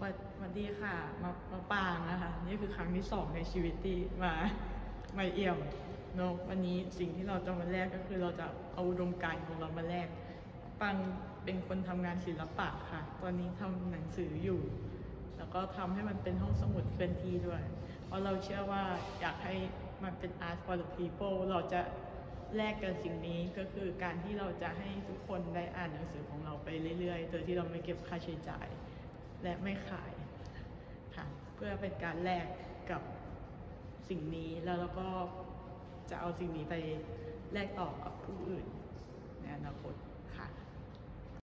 วันดีค่ะมาปางนะคะนี่คือครั้งที่2ในชีวิตที่มาเอี่ยมเนาะวันนี้สิ่งที่เราจะมาแลกก็คือเราจะเอาอุดมการณ์ของเรามาแลกปังเป็นคนทำงานศิลปะค่ะตอนนี้ทำหนังสืออยู่ แล้วก็ทำให้มันเป็นห้องสมุดเคลื่อนที่ด้วยเพราะเราเชื่อว่าอยากให้มันเป็น art for the people เราจะแลกกันสิ่งนี้ก็คือการที่เราจะให้ทุกคนได้อ่านหนังสือของเราไปเรื่อยๆโดยที่เราไม่เก็บค่าใช้จ่ายและไม่ขายค่ะเพื่อเป็นการแลกกับสิ่งนี้แล้วเราก็จะเอาสิ่งนี้ไปแลกต่อกับผู้อื่นในอนาคต